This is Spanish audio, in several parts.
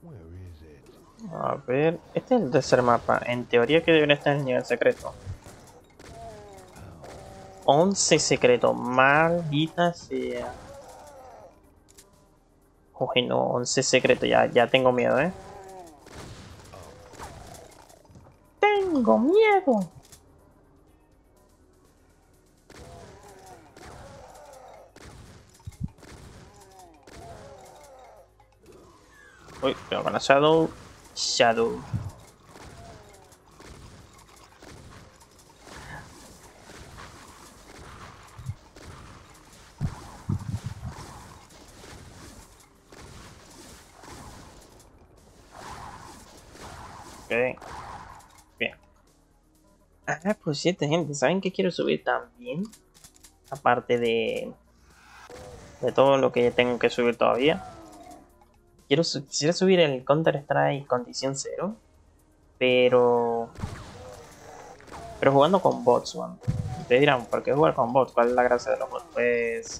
A ver, este es el tercer mapa. En teoría que debería estar en el nivel secreto. 11 secreto, maldita sea. Uy, no, 11 secreto, ya tengo miedo, Tengo miedo. Uy, pero con la Shadow. Shadow. Ok, bien. Ah, pues cierto, gente. ¿Saben qué quiero subir también? Aparte de todo lo que tengo que subir todavía. Quisiera subir el Counter-Strike Condición Cero. Pero. Pero jugando con bots, man. Y te dirán, ¿por qué jugar con bots? ¿Cuál es la gracia de los bots? Pues.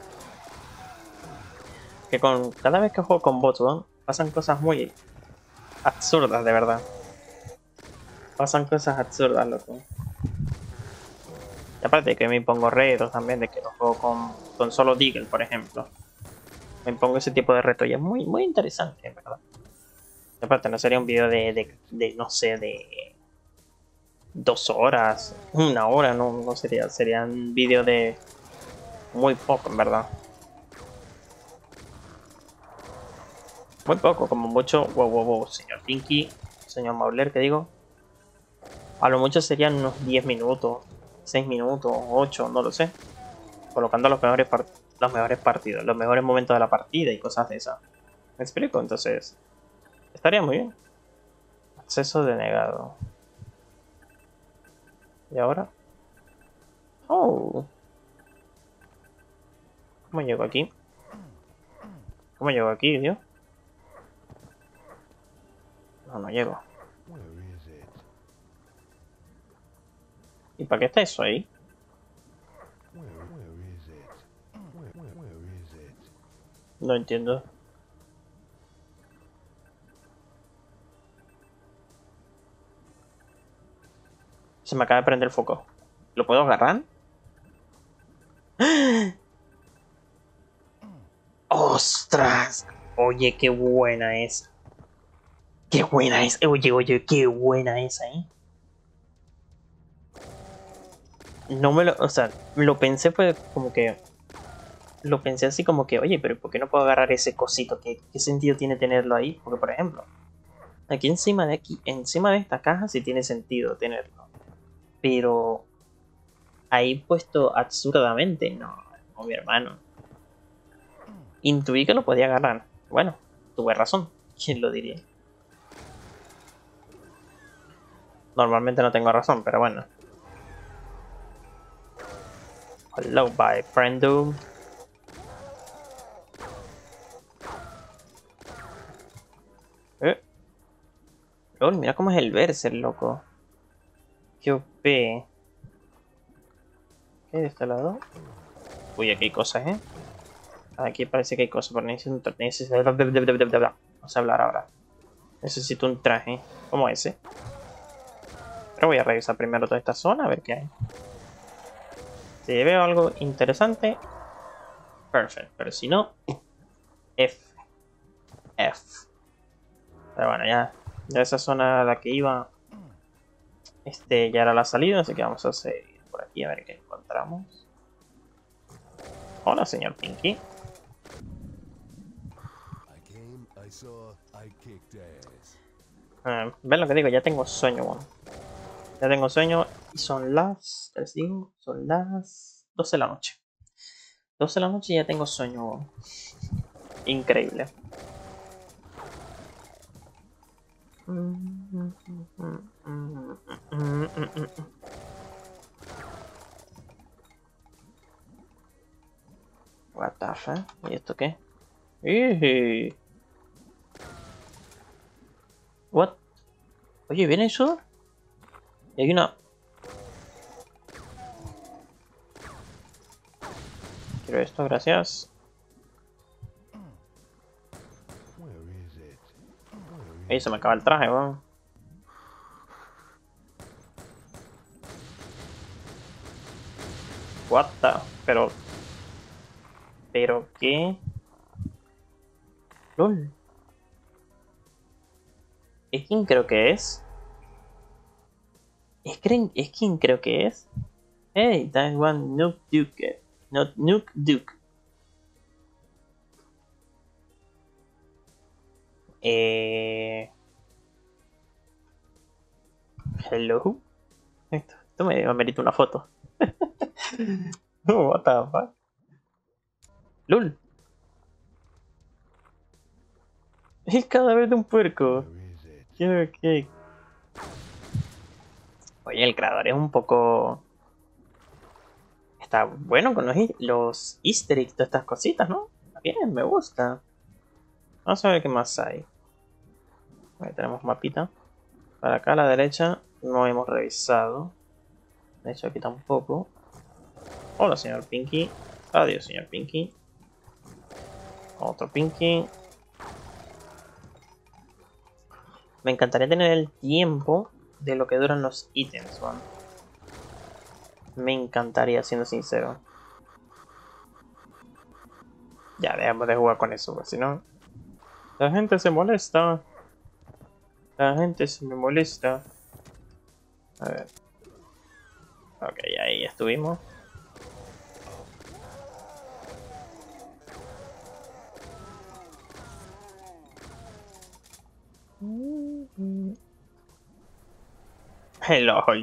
Que con cada vez que juego con bots, man, pasan cosas muy absurdas, de verdad. Pasan cosas absurdas, loco. Y aparte de que me impongo retos también, de que lo juego con solo Deagle, por ejemplo. Me impongo ese tipo de reto y es muy interesante, en verdad. Y aparte, no sería un video no sé, de 2 horas, 1 hora, no sería. Serían vídeos de muy poco, en verdad. Muy poco, como mucho. Wow, señor Pinky, señor Mauler, ¿qué digo? A lo mucho serían unos 10 minutos, 6 minutos, 8, no lo sé. Colocando los mejores partidos, los mejores momentos de la partida y cosas de esas. ¿Me explico? Entonces, estaría muy bien. Acceso denegado. ¿Y ahora? Oh, ¿cómo llego aquí? ¿Cómo llego aquí, tío? No llego. ¿Y para qué está eso ahí? No entiendo. Se me acaba de prender el foco. ¿Lo puedo agarrar? ¡Ostras! Oye, qué buena es. Qué buena es. Oye, qué buena es ahí. No me lo. O sea, lo pensé, fue como que. Lo pensé así como que, oye, pero ¿por qué no puedo agarrar ese cosito? ¿Qué sentido tiene tenerlo ahí? Porque, por ejemplo, encima de esta caja sí tiene sentido tenerlo. Pero ahí puesto absurdamente, no, mi hermano. Intuí que lo podía agarrar. Bueno, tuve razón. ¿Quién lo diría? Normalmente no tengo razón, pero bueno. Hello, bye, friendo. Eh, Lol, mira cómo es el Berser, loco. Qué OP. ¿Qué hay de este lado? Uy, aquí hay cosas, Aquí parece que hay cosas, pero vamos a hablar ahora. Necesito un traje como ese. Pero voy a revisar primero toda esta zona a ver qué hay. Si veo algo interesante, perfecto. Pero si no, F. F. Pero bueno, ya esa zona a la que iba, ya era la salida, así que vamos a seguir por aquí a ver qué encontramos. Hola, señor Pinky. ¿Ven lo que digo? Ya tengo sueño, bueno. Ya tengo sueño y les digo, son las 12 de la noche. 12 de la noche y ya tengo sueño, bueno. Increíble. What the fuck? ¿Y esto qué? ¡Ih! What? Oye, ¿viene eso? Y hay una. Quiero esto, gracias. Ahí se me acaba el traje, weón. What the... Pero qué... LOL. ¿Es quién creo que es? ¿Es quién creo que es? Hey, that one Nuke Duke. Not Nuke Duke. Hello. Esto me amerita una foto. What the fuck? LOL. El cadáver de un puerco. ¿Qué? Oye, el creador es un poco... Está bueno con los easter eggs, todas estas cositas, ¿no? Está bien, me gusta. Vamos a ver qué más hay. Ahí tenemos mapita. Para acá a la derecha no hemos revisado. De hecho aquí tampoco. Hola, señor Pinky. Adiós, señor Pinky. Otro Pinky. Me encantaría tener el tiempo de lo que duran los ítems, man. Me encantaría, siendo sincero. Ya, dejamos de jugar con eso, porque si no... La gente se molesta. La gente se me molesta. A ver. Ok, ahí estuvimos. Hello.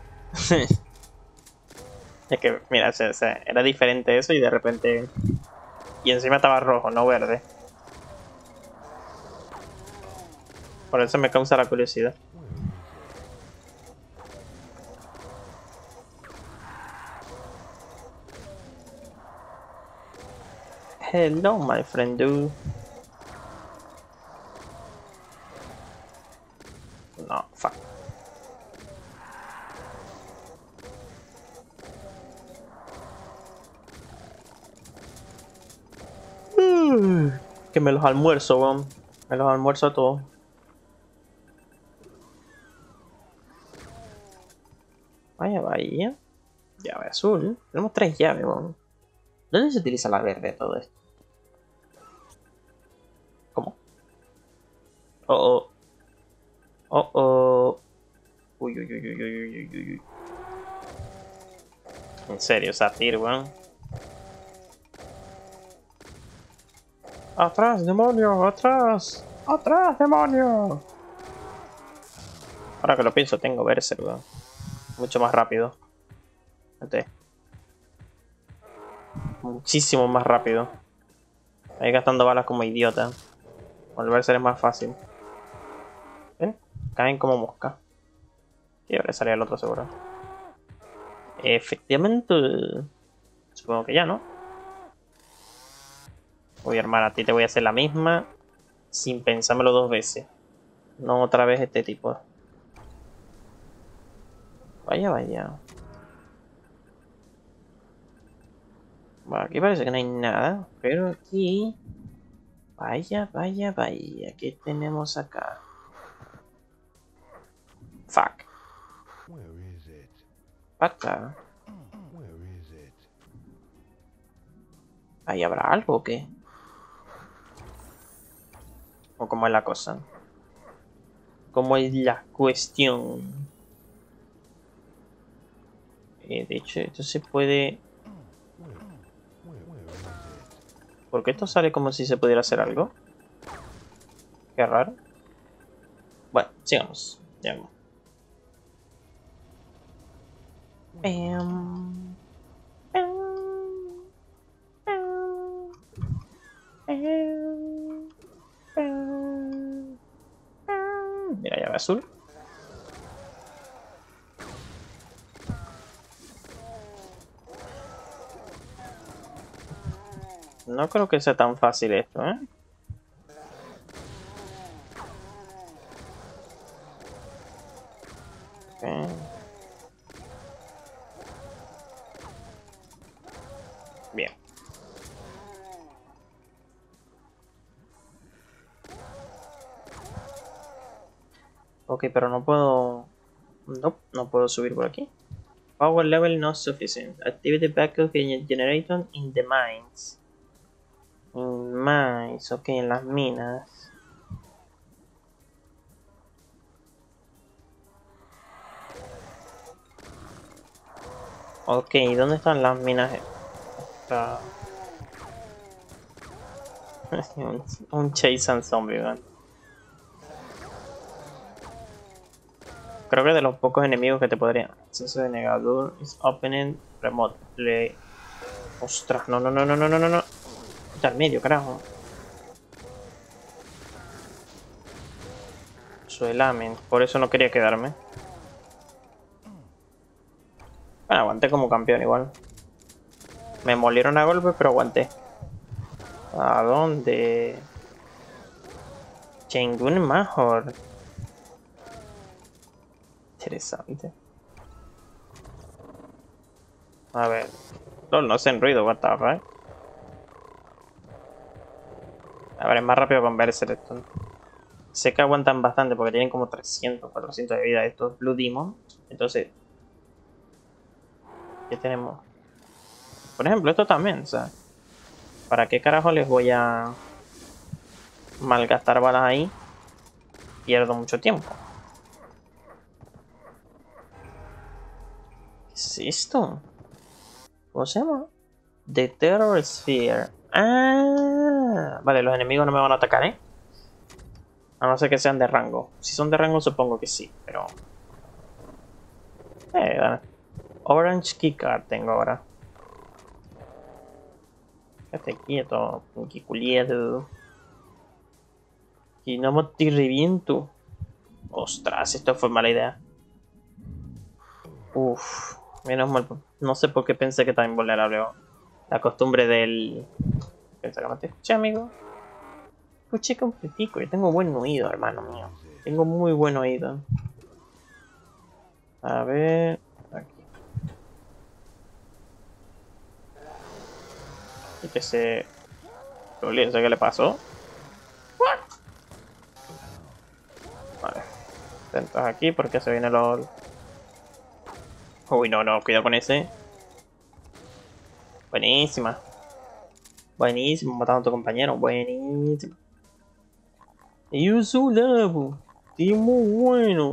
Es que, mira, era diferente eso y de repente... Y encima estaba rojo, no verde. Por eso me causa la curiosidad. Hello, my friend dude. No, fuck. Que me los almuerzo, weón. Me los almuerzo a todos. Vaya. Llave azul. Tenemos 3 llaves, weón. ¿Dónde se utiliza la verde todo esto? ¿Cómo? Oh, oh. Oh. Uy. En serio, Satir, weón. ¡Atrás, demonio! ¡Atrás! ¡Atrás, demonio! Ahora que lo pienso, tengo Berserk, weón. Mucho más rápido. Fíjate. Muchísimo más rápido. Ahí gastando balas como idiota. Con el Berserk es más fácil. ¿Ven? Caen como mosca. Y ahora sale el otro seguro. Efectivamente. Supongo que ya, ¿no? Uy, hermana, a ti te voy a hacer la misma. Sin pensármelo 2 veces. No otra vez este tipo. Vaya. Bueno, aquí parece que no hay nada. Pero aquí... Vaya. ¿Qué tenemos acá? Fuck. Acá. ¿Ahí habrá algo o qué? ¿O cómo es la cosa? ¿Cómo es la cuestión? De hecho, esto se puede... ¿Por qué esto sale como si se pudiera hacer algo? Qué raro. Bueno, sigamos. Mira, llave azul. No creo que sea tan fácil esto, ¿eh? Okay. Bien. Ok, pero no puedo... No, no puedo subir por aquí. Power level not sufficient. Activity backup generator in the mines. In mines, ok, en las minas. Ok, ¿dónde están las minas? Ah, un chase and zombie, ¿verdad? Creo que de los pocos enemigos que te podrían. Acceso de negador is opening remote play. Ostras, no, no, no, no, no, no, no, no. Está al medio, carajo. Suelamen, por eso no quería quedarme. Bueno, aguanté como campeón igual. Me molieron a golpe, pero aguanté. ¿A dónde? Chengun Major. Interesante. A ver. LOL, no hacen ruido, what the fuck. A ver, es más rápido con Berserk esto. Sé que aguantan bastante porque tienen como 300, 400 de vida estos Blue Demon. Entonces, ¿qué tenemos? Por ejemplo, esto también, o sea, ¿para qué carajo les voy a malgastar balas ahí? Pierdo mucho tiempo. ¿Qué es esto? ¿Cómo se llama? The Terror Sphere. Ah, vale, los enemigos no me van a atacar, ¿eh? A no ser que sean de rango. Si son de rango supongo que sí, pero... Dale. Orange Keycard tengo ahora. Quédate quieto, pinky culiado. Y no me te reviento. Ostras, esto fue mala idea. Uff, menos mal. No sé por qué pensé que estaba invulnerable. La costumbre del... Pensé que no te escuché, amigo. Escuché completico. Yo tengo buen oído, hermano mío. Tengo muy buen oído. A ver... Aquí. Y que se... ¿Qué le pasó? Vale. Atentos aquí porque se viene los... Uy, no, no, cuidado con ese. Buenísima. Buenísimo, matando a tu compañero. Buenísimo. Y un lavo. Sí, muy bueno.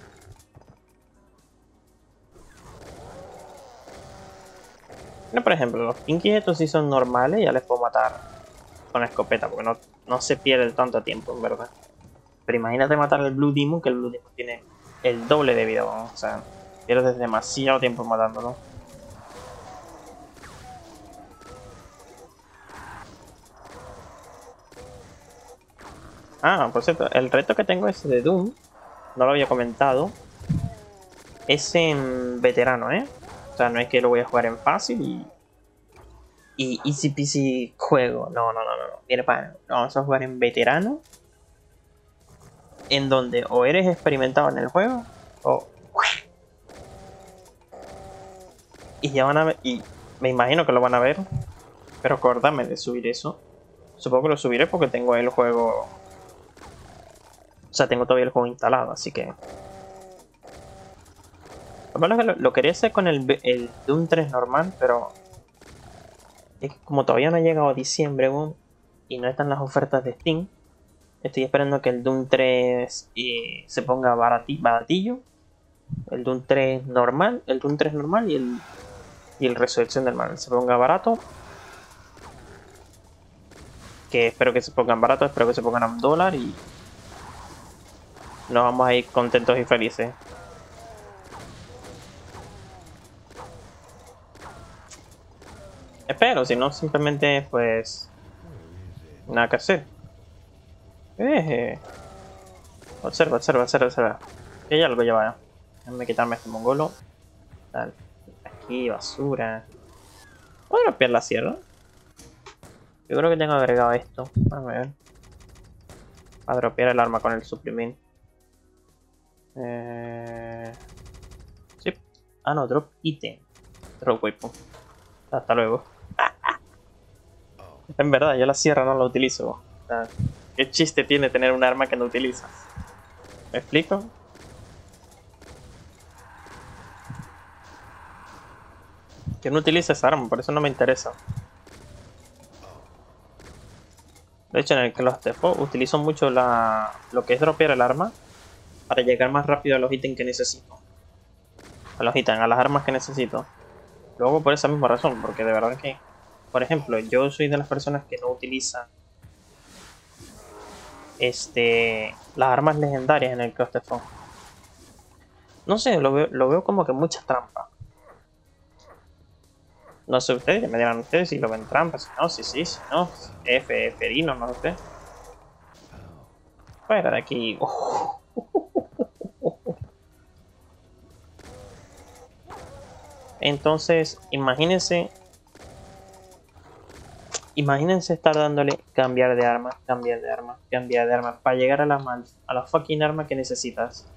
No, por ejemplo, los pinkies estos sí son normales. Ya les puedo matar con escopeta porque no se pierde tanto tiempo, en verdad. Pero imagínate matar al Blue Demon, que el Blue Demon tiene el doble de vida. ¿No? O sea, pierdes demasiado tiempo matándolo. Ah, por cierto, el reto que tengo es de Doom. No lo había comentado. Es en veterano, ¿eh? O sea, no es que lo voy a jugar en fácil y easy peasy juego. No, no, no, no. Viene para... Vamos a jugar en veterano. En donde o eres experimentado en el juego o... Y ya van a ver... Y me imagino que lo van a ver. Pero acordame de subir eso. Supongo que lo subiré porque tengo el juego... O sea, tengo todavía el juego instalado, así que... Lo malo es que lo quería hacer con el Doom 3 normal, pero... Es que como todavía no ha llegado a diciembre, y no están las ofertas de Steam, estoy esperando que el Doom 3 se ponga baratillo. El Doom 3 normal, el Doom 3 normal y el Resurrección del Mal se ponga barato. Que espero que se pongan baratos, espero que se pongan a $1 y nos vamos a ir contentos y felices. Espero, si no, simplemente pues nada que hacer. Observa, observa, observa, observa. Que ya lo voy a llevar. Déjame quitarme este mongolo. Dale. Aquí, basura. ¿Puedo dropear la sierra? Yo creo que tengo agregado esto. A ver. A dropear el arma con el suprimir. Sí. Ah, no, drop item. Drop weapon. Hasta luego. En verdad, yo la sierra no la utilizo. O sea, ¿qué chiste tiene tener un arma que no utilizas? ¿Me explico? Yo no utilizo esa arma, por eso no me interesa. De hecho, en el Clusterfuck utilizo mucho lo que es dropear el arma para llegar más rápido a los ítems que necesito. A los ítems, a las armas que necesito. Lo hago por esa misma razón, porque de verdad que, por ejemplo, yo soy de las personas que no utilizan las armas legendarias en el Clusterfuck. No sé, lo veo como que mucha trampa. No sé ustedes, que me dirán ustedes si lo ven trampa, si no, si no, Ferino, no sé. Fuera de aquí. Entonces, imagínense estar dándole cambiar de arma, cambiar de arma, cambiar de arma, para llegar a la fucking arma que necesitas.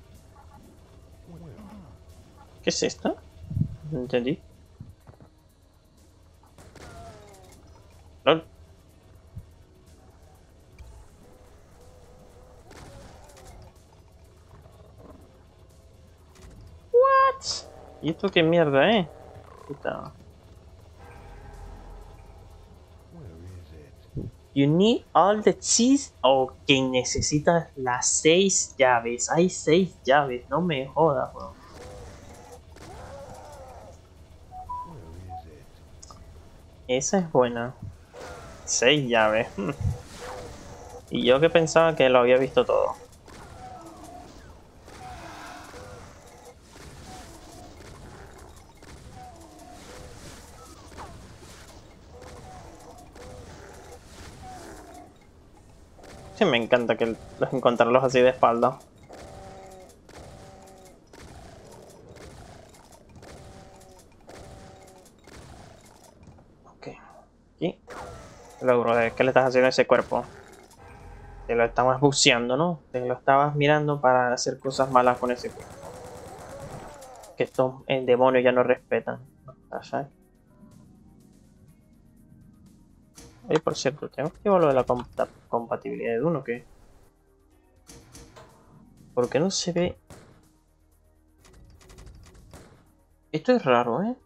¿Qué es esto? No entendí. LOL. What? ¿Y esto qué mierda, Puta. You need all the cheese. Ok, necesitas las 6 llaves. Hay 6 llaves, no me jodas, weón. Esa es buena. 6 llaves. Y yo que pensaba que lo había visto todo. Sí, me encanta que encontrarlos así de espalda. Ok. Aquí. Logro de qué le estás haciendo a ese cuerpo. Te lo estabas buceando, ¿no? Te lo estabas mirando para hacer cosas malas con ese cuerpo. Que estos demonios ya no respetan. ¿Sabes? Oye, por cierto, tengo que llevar lo de la compatibilidad de uno, ¿qué? ¿Por qué no se ve? Esto es raro, ¿eh?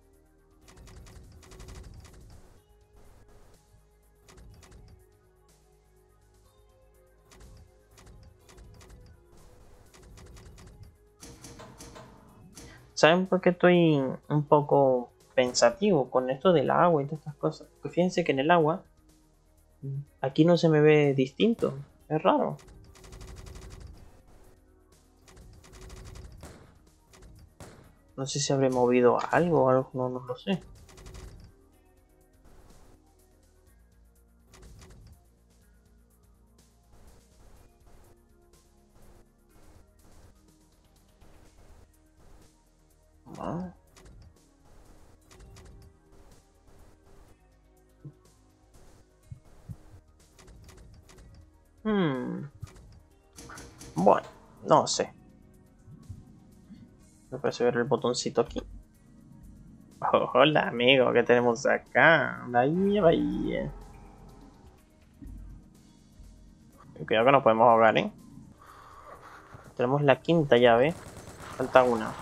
¿Saben por qué estoy un poco pensativo con esto del agua y todas estas cosas? Porque fíjense que en el agua, aquí no se me ve distinto. Es raro. No sé si habré movido algo o algo, no lo sé. Ah. Hmm. Bueno, no sé. Me parece ver el botoncito aquí. Oh, hola, amigo, ¿qué tenemos acá? Bahía, bahía. Cuidado que no podemos ahogar, ¿eh? Tenemos la quinta llave. Falta una.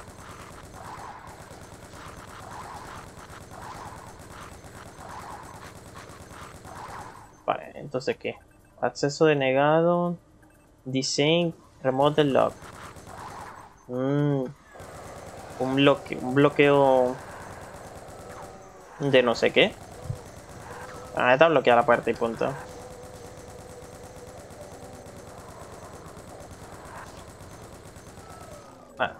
Vale, entonces, ¿qué? Acceso denegado. Design Remote Lock. Un bloqueo de no sé qué. Ah, está bloqueada la puerta y punto. Ah.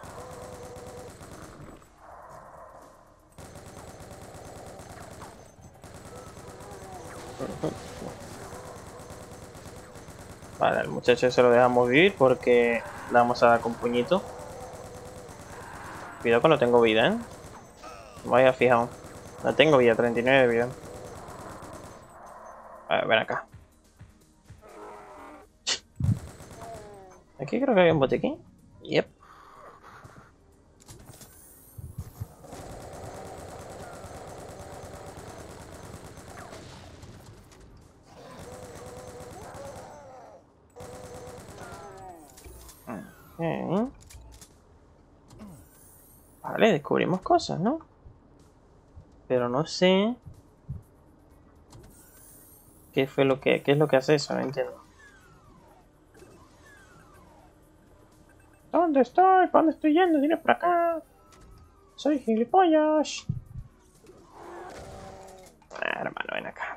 Vale, al muchacho se lo dejamos vivir porque le vamos a dar con puñito. Cuidado que no tengo vida, ¿eh? Vaya fijado. No tengo vida, 39 de vida. A ver, ven acá. Aquí creo que había un botiquín. Yep. Ok. Vale, descubrimos cosas, ¿no? Pero no sé qué es lo que hace eso, no entiendo. ¿Dónde estoy? ¿Para dónde estoy yendo? Dile por acá. Soy gilipollas. Hermano, ven acá.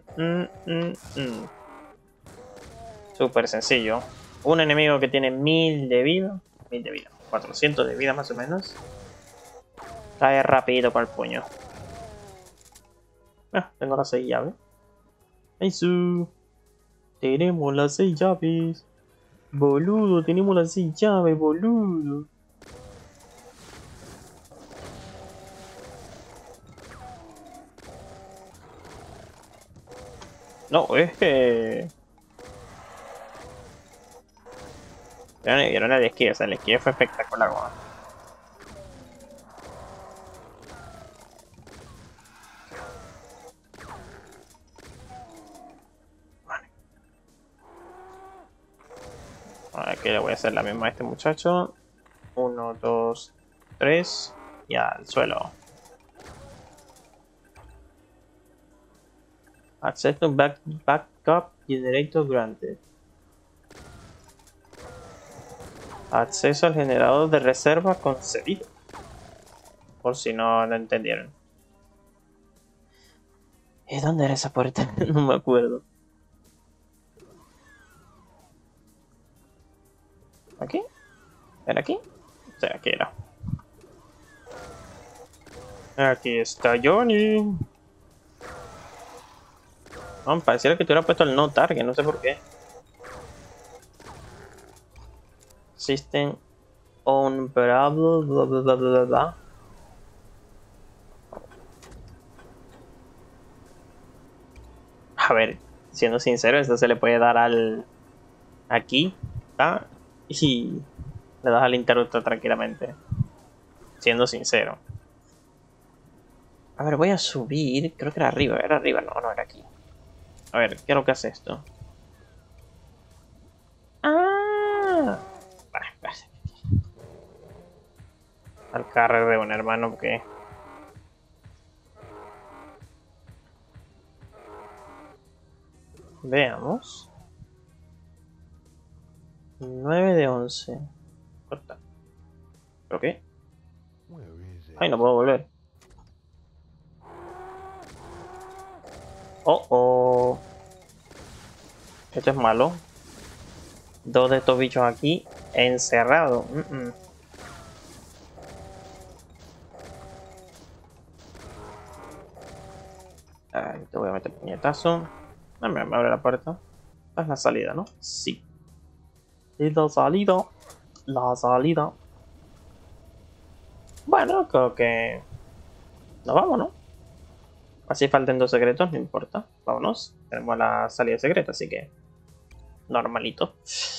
Súper sencillo. Un enemigo que tiene 1000 de vida. 1000 de vida. 400 de vida más o menos. Cae rápido con el puño. Ah, tengo las 6 llaves. ¡Aisu! Tenemos las 6 llaves. Boludo, tenemos las 6 llaves, boludo. No, es que... Vieron el esquí, o sea, el esquí fue espectacular, weón. Aquí le voy a hacer la misma a este muchacho. 1, 2, 3 y al suelo. Access to backup generator granted. Acceso al generador de reserva concedido. Por si no lo entendieron. ¿Y dónde era esa puerta? No me acuerdo. ¿Aquí? ¿Era aquí? O sea, aquí era. Aquí está Johnny. No, pareciera que te hubiera puesto el no target, no sé por qué. System on bla bla bla bla bla bla. A ver, siendo sincero, esto se le puede dar al... Aquí, ¿está? Y le das al interruptor tranquilamente. Siendo sincero. A ver, voy a subir. Creo que era arriba. Era arriba, no, no era aquí. A ver, ¿qué es lo que hace esto? ¡Ah! Vale. Al carrer de un hermano que... Veamos. 9 de 11. Corta. ¿Pero qué? Ay, no puedo volver. Oh, oh. Esto es malo. Dos de estos bichos aquí encerrados. Ay, te voy a meter puñetazo. No me abre la puerta. Es la salida, ¿no? Sí. Es la salida. La salida. Bueno, creo que... Nos vamos, ¿no? Así falten 2 secretos, no importa. Vámonos. Tenemos la salida secreta, así que... Normalito.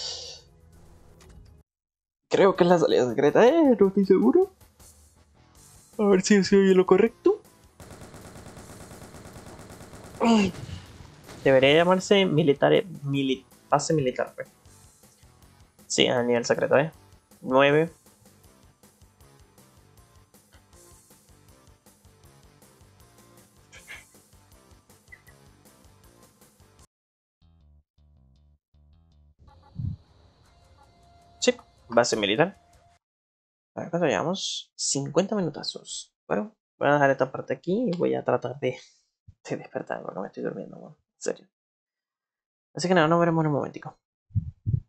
Creo que es la salida secreta, no estoy seguro. A ver si se oye lo correcto. Debería llamarse base militar, pues. Sí, a nivel secreto, 9. Sí, base militar. A ver, ¿cuánto llevamos? 50 minutazos. Bueno, voy a dejar esta parte aquí y voy a tratar de despertar porque me estoy durmiendo, bueno, en serio. Así que nada, nos veremos en un momentico.